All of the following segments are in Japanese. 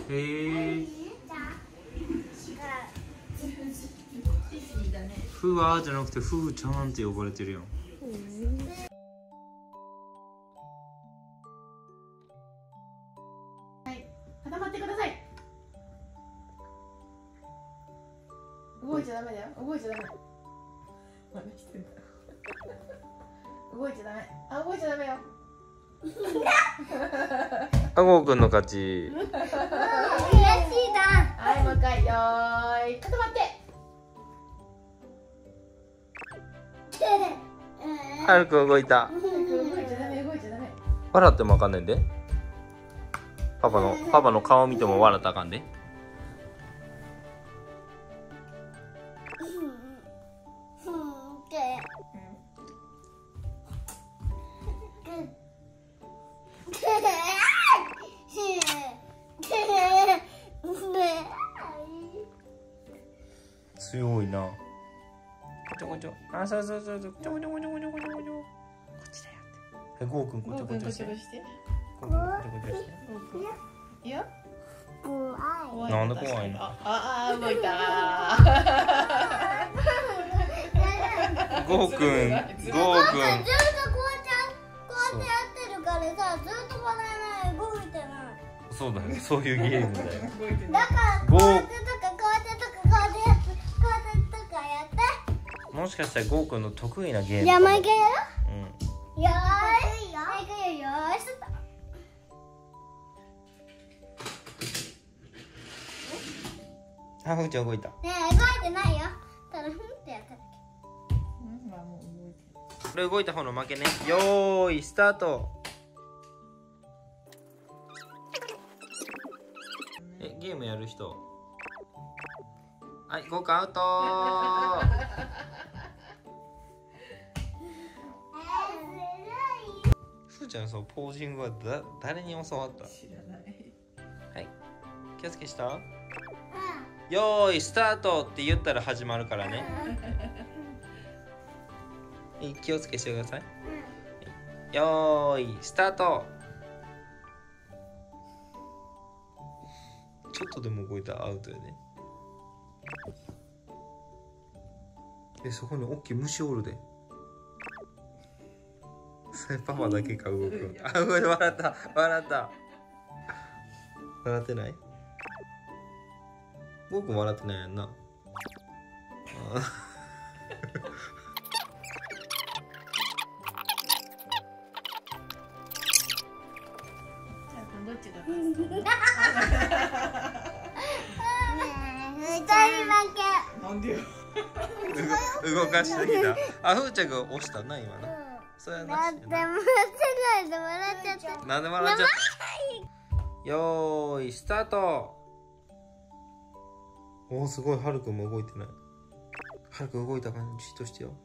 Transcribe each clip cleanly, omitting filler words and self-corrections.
へえ。ふわじゃなくてふーちゃんって呼ばれてるよ。 はい、固まってください。動いちゃダメだよ。動いちゃダメ。何してんだ。動いちゃダメ。あ、動いちゃダメよ。 あごうくんの勝ち。 悔しいな。 はい、もう一回、よーい、固まって。 はるくん動いた。 動いちゃダメ、動いちゃダメ。 笑ってもあかんねんで。パパの顔見ても笑ったらあかんで。強いな。こちょこちょ。あ、そうそうそうそう。ちょこちょこちょこちょこちょこちょ。こっちだよって。ごうくんこちょこちょして。ごうくんこちょこちょして。 いいよ。 なんで怖いの？ 動いた。 ごうくん、ごうくん。 ずっとこうやってやってるからさ、ずっと笑えない、動いてない。 そうだよ、そういうゲームだよ。 だからこうやってとかこうやってとかこうやってとかやって。 もしかしたらゴーくんの得意なゲームじゃあもう一回やろう。 う。よーい。よーい。スタート。 あ、ふーちゃん動いた。 ねえ、動いてないよ。ただふんってやっただけ。 これ動いた方の負けね。よーい、スタート。ゲームやる人。はい、ゴーくんアウトふーちゃん、そうポージングは誰に教わった？ 知らない。 はい、気をつけした？よーいスタートって言ったら始まるからね。気をつけしてください。よーいスタート。ちょっとでも動いたらアウトやね。そこに大きい虫おるで。それパパだけか動く。あ、笑った笑った笑ってない？僕も笑ってないやんな。 どっちが勝つの？ 二人負け。 なんでよ。 動かしてきた。あ、ふーちゃんが押したな今な。それはなしだって笑ってないで笑っちゃった。 なんで笑っちゃった？よーいスタート。おーすごい、はるくんも動いてない。はるくん動いた感じとしてよ。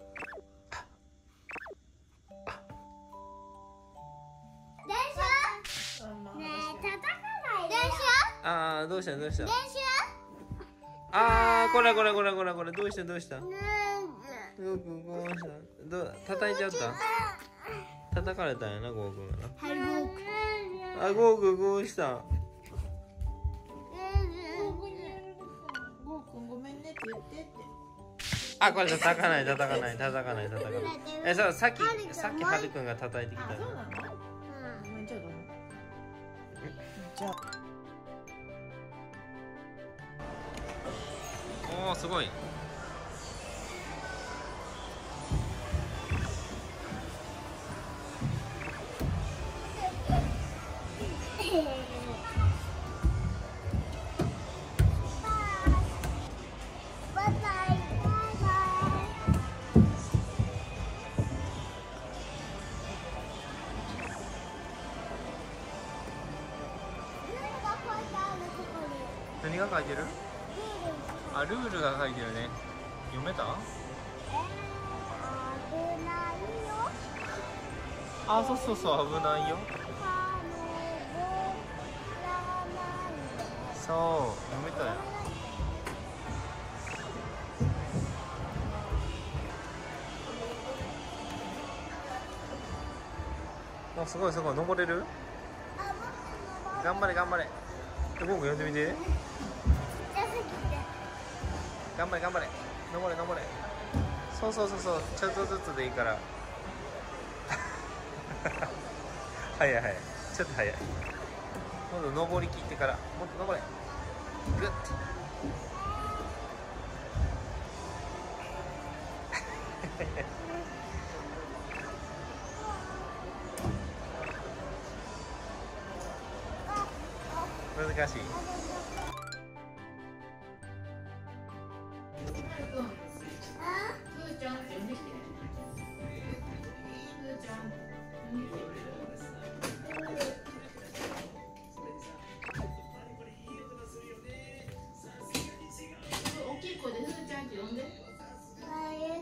練習？ねえ、叩かないで。練習？ あーどうしたどうした？ 練習？ あーこれどうしたどうした？ ねゴーくんどうした？叩いちゃった？叩かれたんやな、ゴーくんがな。 え。はい、 あ、ゴーくんどうした？ ゴーくんごめんねって言ってって。 あ、これ叩かない。そう、さっきはるくんが叩いてきたあ、そうなの？ごめん、じゃあどうも。じゃあ。 おーすごい。何が書いてる？あ、ルールが書いてるね。読めた？あ、そう危ないよ。そう読めたよ。お、すごい登れる？頑張れ。 ゴーくん呼んでみて。頑張れ頑張れ、登れ登れ。そうそうそうそう、ちょっとずつでいいから。早い早い、ちょっと早い。もっと登りきってから、もっと登れ。グッて。難しい。 ふーちゃんって呼んできて。ふーちゃん。大きい声でふーちゃんって呼んで。ふーちゃん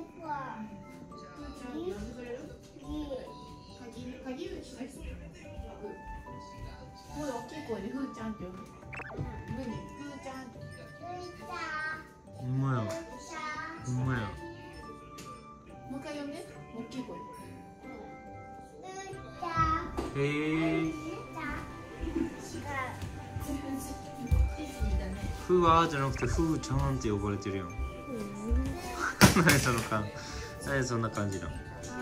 呼んでくれる？鍵しない人。もう大きい声でふーちゃんって呼んで。ふーちゃん。 ほんまや。ほんまや。 もう一回呼んで。大きい声。 へえ。ふわじゃなくてふーちゃんって呼ばれてるやん。何その感じ。何そんな感じなの。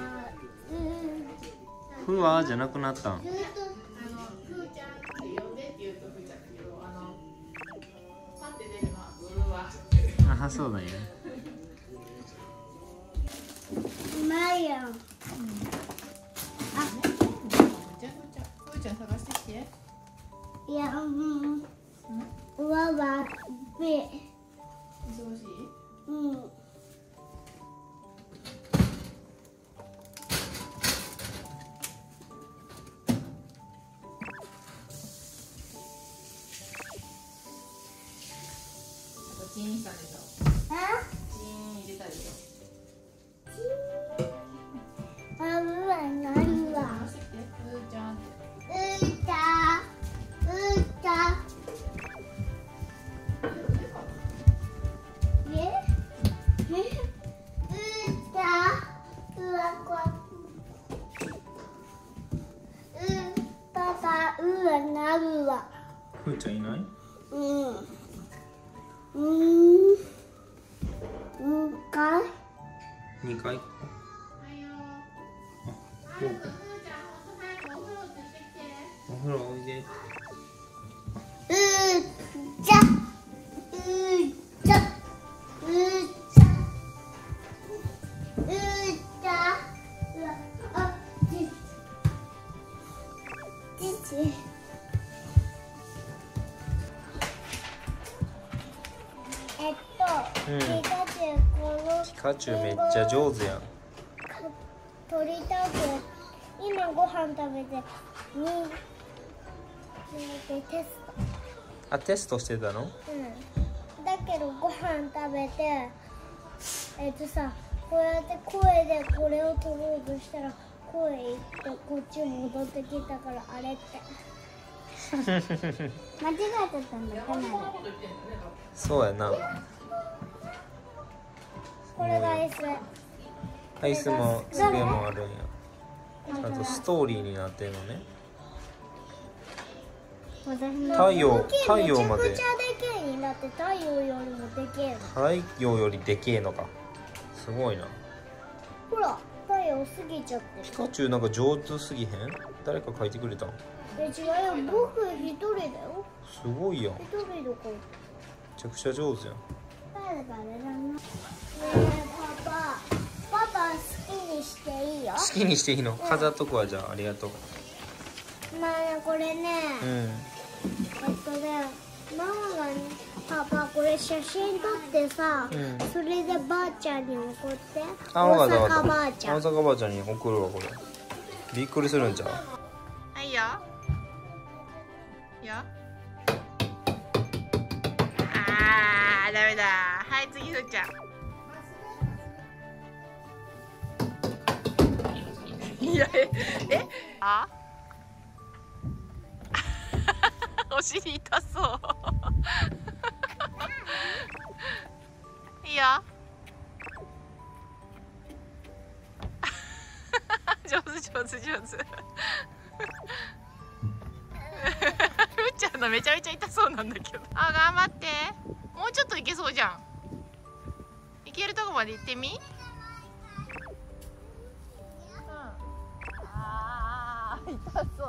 ふわじゃなくなったん。 ふーちゃんって呼んでって言うとふーちゃんだけど、パって出るのはうわ。 あ、そうだよね。 うまいよ。 ふーちゃん探してきて。 いや、うわわべ。 忙しい？ うん。 チーンしたでしょ。 あ？ チーン入れたでしょ。 あ、うわ、ないわ。 探してきて。ふーちゃんって。 ふーちゃんいない？2回。 はいよ。ふーちゃん、ほんと早くお風呂ってしてきて。 お風呂おいで。ピカチュウめっちゃ上手やん。 取りたく今ご飯食べてテスト。 あ、テストしてたの？ うん。だけどご飯食べてこうやって声でこれを取ろうとしたら声いってこっち戻ってきたからあれって間違えてたんだかな。 そうやな。 これが S。 アイスも机もあるんや。ちゃんとストーリーになってるのね。太陽まで。 めちゃくちゃでけえになって太陽よりもでけえの。 太陽よりでけえのか。すごいな。 ほら太陽過ぎちゃってピカチュウなんか上手すぎへん？誰か描いてくれたん？ 違うよ、僕一人だよ。 すごいやん。め一人どころ。 ちゃくちゃ上手やん。 誰だねえパパ好きにしていいよ。 好きにしていいの？飾っとくわ。じゃあありがとう。 まあねこれね、ママがねパパこれ写真撮ってさ、それでばあちゃんに送って。 あ、わかったわかった。 大阪ばあちゃん。 大阪ばあちゃんに送るわこれ。びっくりするんちゃう？ はいよ。よ。あー、ダメだ。はい、次ふーちゃん。いや、あお尻痛そう。いいよ。上手上手上手。ふーちゃんののめちゃめちゃ痛そうなんだけど。あ、頑張って。もうちょっといけそうじゃん。いけるとこまで行ってみ。ああ、痛そう。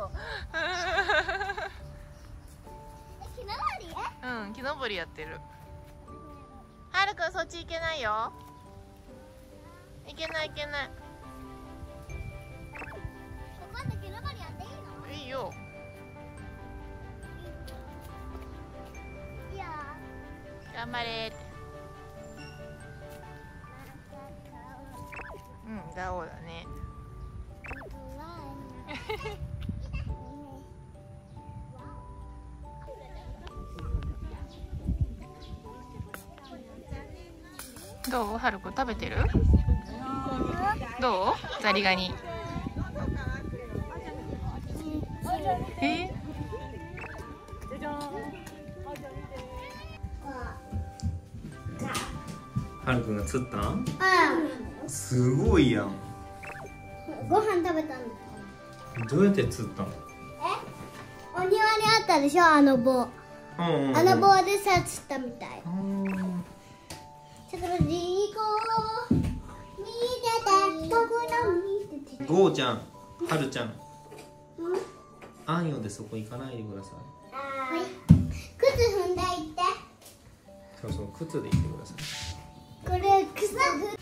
木登り？ うん、木登りやってる。はるくん、そっち行けないよ。行けない行けない。 ここで木登りやっていいの？ いいよ。 いや。 頑張れって。うん、ガオだね。どう？はるくん食べてる？どう？ザリガニ。 はるくんが釣ったん？ うん。 すごいやん。 ご飯食べたんだ。 どうやって釣ったの？ お庭にあったでしょ、あの棒。あの棒でさ、釣ったみたい。ちょっとリコ見てて、僕の見てて。 ゴーちゃん、はるちゃん。あんよでそこ行かないでください。 はい。靴踏んでいって。 そうそう、靴で行ってください。 これ靴踏ん